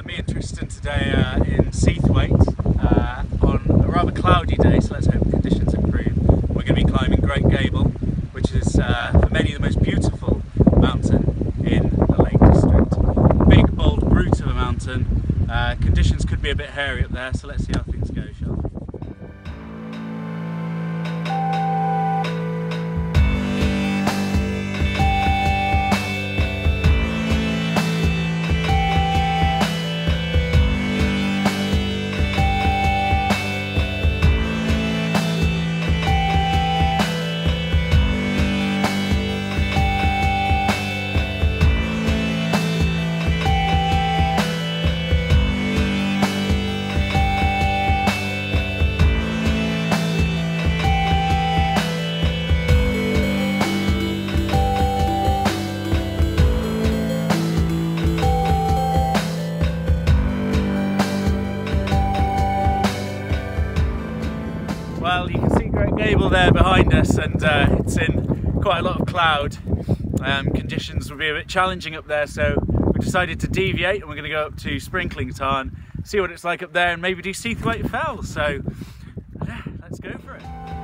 Me and Tristan today in Seathwaite on a rather cloudy day, so let's hope conditions improve. We're going to be climbing Great Gable, which is for many the most beautiful mountain in the Lake District. Big, bold brute of a mountain. Conditions could be a bit hairy up there, so let's see how things go, shall we? Well, you can see Great Gable there behind us, and it's in quite a lot of cloud. Conditions will be a bit challenging up there, so we decided to deviate and we're going to go up to Sprinkling Tarn, see what it's like up there, and maybe do Seathwaite Fell. So yeah, let's go for it.